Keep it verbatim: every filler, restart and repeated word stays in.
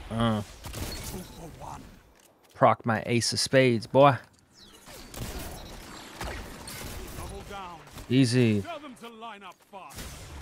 Uh, proc my ace of spades, boy. Double down. Easy. Tell them to line up fast.